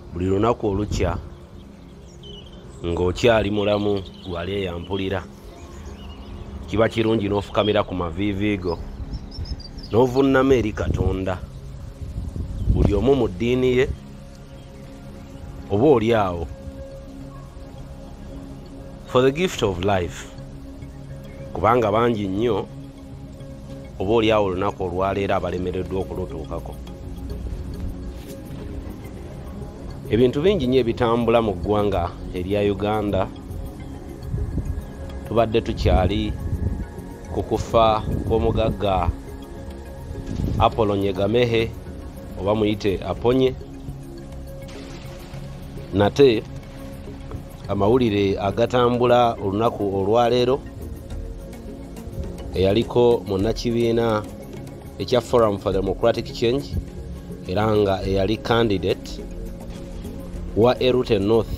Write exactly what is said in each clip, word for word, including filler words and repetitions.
buli lunaku olukya ng'okyali mulamu wali eyampulira kiba kirungi n'ofukamira ku maviiviigo n'ovunnama eri Katonda buli omu mu ddiini ye oba oli awo for the gift of life kubanga bangi nnyo oba oli awo olunaku olwaleero abalemereddwa okulutuukako. Ebintu bingi nnyo ebitambula mu ggwanga erya Uganda. Tubadde tukyali ku kufa kw'omugagga Apollo Nyegamehe oba muyite Aponye, nate amawulire agatambula olunaku olwaleero eyaliko munnakibiina ekya Forum for Democratic Change era nga eyali candidate wa Erute North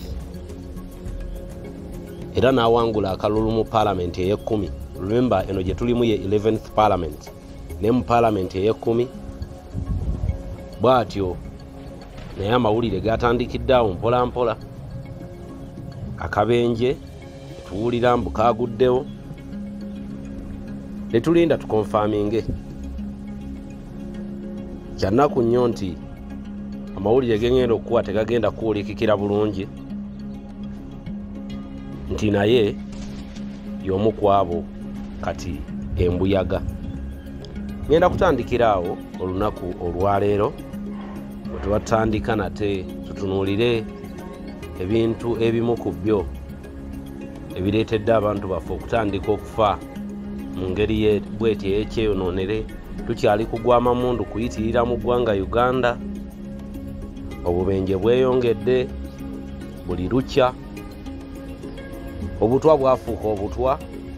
era n'awangula akalulu mu Palamenti ey'ekkumi. Remember eno gye tulimu ye eleventh Parliament ne mu Palamenti ey'ekkumi bw'atyo naye amawulire gatandikiddeawo mpola mpola. Akabenje tuwulira mbu kaaguddewo ne tulinda tukonfaminge. Kyannaku nnyo nti amawulire gengenda okuwa tegagenda kuwulikikira bulungi nti naye y'omu ku abo kati embuyaga. Ngenda kutandikira awo olunaku olwaleero bwe tubatandika nate tutunuulire ebintu ebimu ku byo ebireetedde abantu baffe okutandika okufa mu ngeri bw'eti ey'ekyeyonoonere. Tukyali kugwa amamundu kuyitirira mu ggwanga Uganda. Obubenje bweyongedde buli lukya, obutwa bwafuuka obutwa,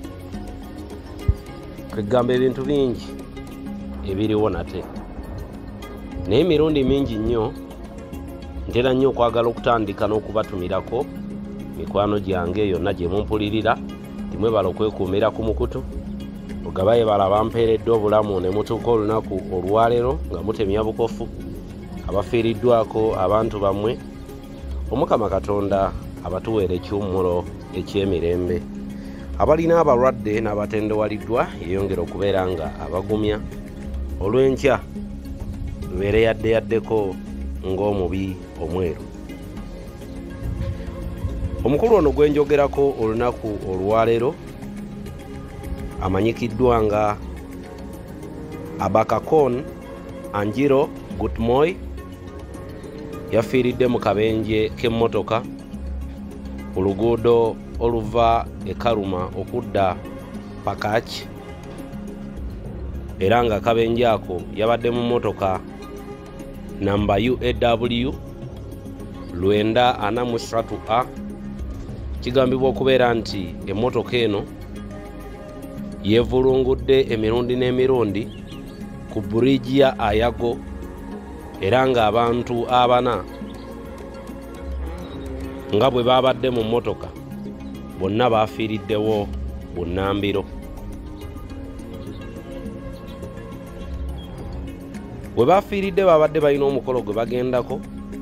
kwegamba ebintu bingi ebiriwo nate. Naye emirundi mingi nnyo ntera nnyo okwagala okutandika n'okubatumirako mikwano gyange yonna gye mumpulirira nti mwebala okwekuumira ku mukutu ogabaye bala bampeeredde obulamu ne mutuuka olunaku olwaleero nga mutemya bukofu abafiiriddwako abantu bammwe. Omukama Katonda abatuweera ekiwummulo eky'emirembe. Abalina abalwadde n'abatendewaliddwa yeyongera okubeera nga abagumya. Olw'enkya lubeere yadde yaddeko ng'omubi omweru. Omukulu ono gwe njogerako olunaku olwaleero amanyikiddwa nga Abakakon Anjiro Gutmoi yafiiridde mu kabenje k'emmotoka ku luguudo oluva e Karuma okudda Pakach era nga akabenje ako yabadde mu mmotoka namba U A W lwenda ana mu ssatu A. Kigambibwa okubeera nti emmotoka eno yeevulungudde emirundi n'emirundi ku bridge ya Ayago era nga abantu abana nga bwe babadde mu mmotoka bonna baafiiriddewo bunnambiro. Bwe baafiiridde babadde balina omukolo gwe bagendako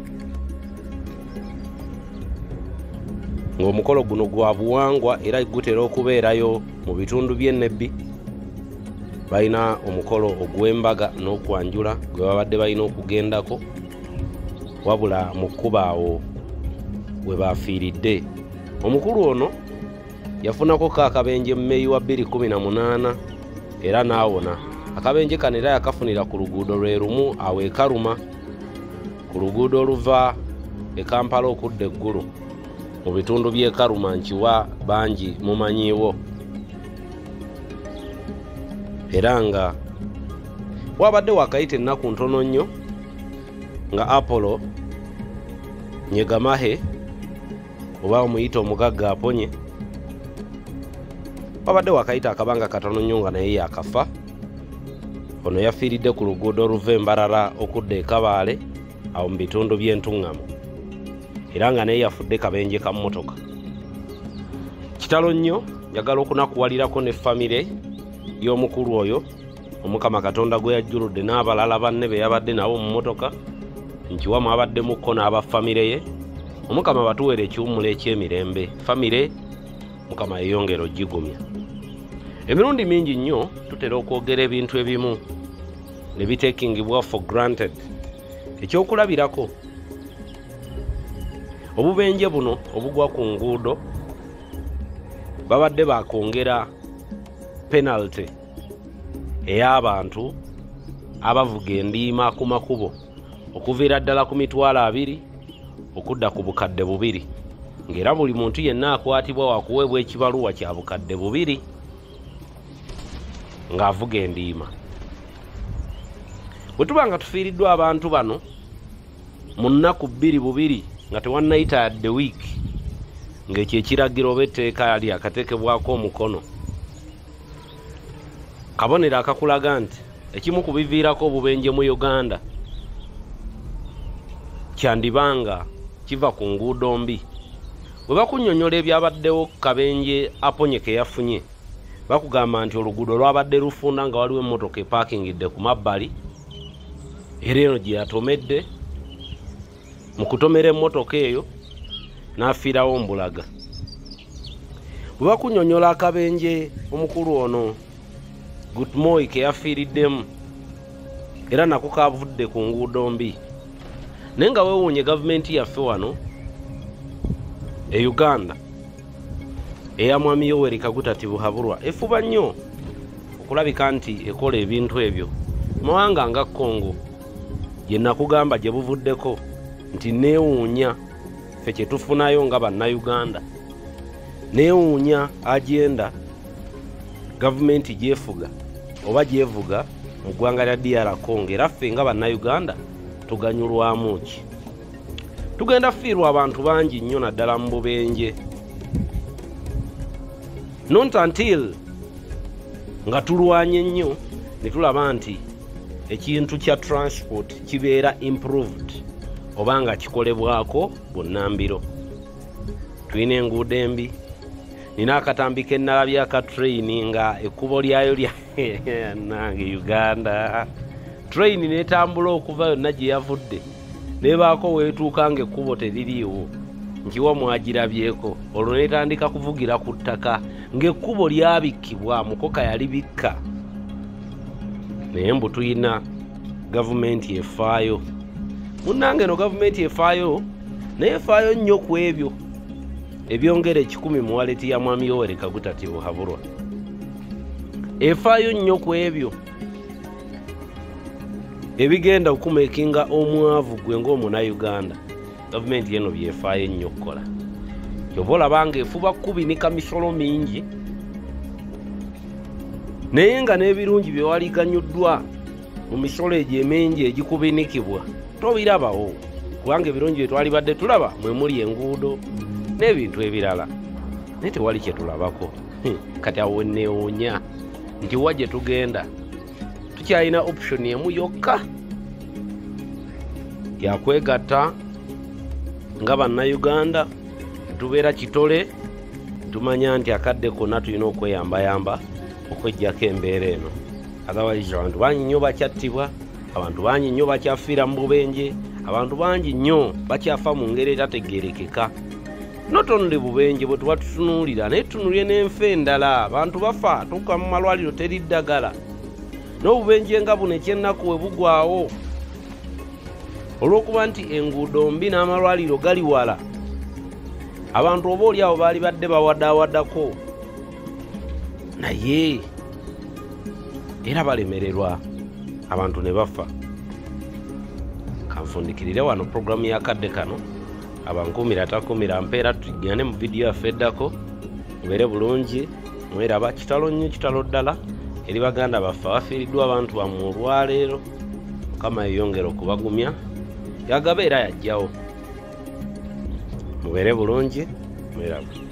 ng'omukolo guno gwa buwangwa era gutera okubeerayo mu bitundu by'ennebbi. Balina omukolo ogw'embaga n'okwanjula gwe babadde balina okugendako wabula mu kkuba awo we baafiiridde. Omukulu ono yafunako ka akabenje mu Mmeeyi wa bbiri kumi na munaana era n'awona. Akabenje kano era yakafunira ku luguudo lwe lumu awo e Karuma ku luguudo oluva e Kampala okudda eggulu mu bitundu by'e Karuma nkiwa bangi mumanyiiwo. Era nga wabadde wakayita ennaku ntono nnyo nga Apollo Nyegamehe oba omuyita omugagga Aponye wabadde wakayita akabanga katono nnyo nga naye yakafa. Ono yafiiridde ku luguudo oluva Embarara okudda e Kabaale awo mu bitundu by'entuŋŋamu era nga naye yafudde kabenje ka mmotoka. Kitalo nnyo njagala okunakuwalirako ne famire y'omukulu oyo Omukama Katonda gwe yajjuludde n'abalala banne be yabadde nabo mu mmotoka nkiwamu abaddemukko n'abafamire ye. Omukama batuwere ekiwummulo eky'emirembe. Famire Mukama yeyongera ogigumya. Emirundi mingi nnyo tutera okwogera ebintu ebimu ne bitakingibwa for granted. Ekyokulabirako obubenje buno obugwa ku nguudo babadde bakwongera penalty ey'abantu abavuga endiima ku makubo okuviira ddala ku mitwalo abiri okudda ku bukadde bubiri, ng'era buli muntu yenna akwatibwa wakuweebwa ekibaluwa kya bukadde bubiri ng'avuga endiima. Bwe tuba nga tufiiriddwa abantu bano mu nnaku bbiri bubiri nga tewannayita yadde wiiki ng'ekyo ekiragiro oba etteeka yali akateekebwako omukono, kabonero akakulaga nti ekimu ku biviirako obubenje mu Uganda kyandibanga kiva ku nguudo mbi. Bwe bakunnyonnyola ebyabaddewo kabenje aponyeke yafunye, bakugamba nti oluguudo lwabadde lufunda nga waliwo emmotoka epaakingidde ku mabbali, era eno gye yatomedde. Mu kutomera emmotoka eyo n'afiirawo mbulaga. Bwe bakunnyonnyola akabenje omukulu ono Gutmoi ke yafiiriddemu, era nako kavudde ku nguudo mbi. Naye nga weewuunye gavumenti yaffe wano e Uganda eya mwami Yoweri Kaguta Tibuhaburwa efuba nnyo okulabika nti ekola ebintu ebyo. Mawanga nga Congo gye nakugamba gye buvuddeko nti neewuunya ffe kye tufunayo nga bannayuganda, neewuunya agenda gavumenti gyefuga oba gyevuga mu ggwanga lya D R Congo, era ffe nga bannayuganda tuganyulwamu ki? Tugenda fiirwa abantu bangi nnyo naddala mu bubenje, not until nga tulwanye nnyo ne tulaba nti ekintu kya transport kibeera improved oba nga kikolebwako bunnambiro. Tulina enguudo embi, nina akatambi ke nnalabye aka train nga ekkubo lyayo lya nange Uganda. Train n'etambula okuva yonna gye yavudde nebaako weetuuka nga ekkubo teririiwo, nkiwa mwagirabyeko. Olwo n'etandika kuvugira ku ttaka ng'ekkubo lyabikkibwa, mukoka yalibikka. Naye mbu tuyina gavumenti efaayo. Munnange no gavumenti efaayo, naye efaayo nnyo ku ebyo ebyongera ekikumi mu waleti ya mwami Yoweri Kaguta Tibuhaburwa. Efaayo nnyo ku ebyo ebigenda okumekinga omwavu gwe ng'omunayuganda. Gavumenti eno byefaayo ennyo okukola. Kyova olabanga efuba kubinika misolo mingi, naye nga n'ebirungi bye waliganyuddwa mu misolo egyo emingi egikubinikibwa tobirabawo, kubanga ebirungi bye twali badde tulaba mwe muli enguudo n'ebintu ebirala, naye tewali kye tulabako. Kati awo neewuunya nti wa gye tugenda tukyalina option emu yokka yakwegatta nga bannayuganda, tubeera kitole, tumanya nti akadde konna tulina okweyambayamba okwejjako embeera eno. Otherwise abantu bangi nnyo bakyattibwa, abantu bangi nnyo bakyafiira mu bubenje, abantu bangi nnyo bakyafa mu ngeri etategeerekeka. Not only bubenje bwe tuba tutunuulira, naye tutunuulire n'enfa endala. Abantu bafa tuuka mu malwaliro teri ddagala, n'obubenje nga buno ekyennaku we bugwawo olw'okuba nti enguudo mbi n'amalwaliro gali wala. Abantu oba oli awo baali badde bawadaawadako, naye era balemererwa, abantu ne bafa. Kanfundikirire wano programu ya kadde kano, abankumira takumira mpeera. Tugende mu vidiyo yaffe eddako, mubeere bulungi, mweraba. Kitalo nnyo, kitalo ddala eri baganda baffe abafiiriddwa abantu bammwe olwaleero. Mukama yeyongera okubagumya, yagaba era yajjawo. Mubeere bulungi, mweraba.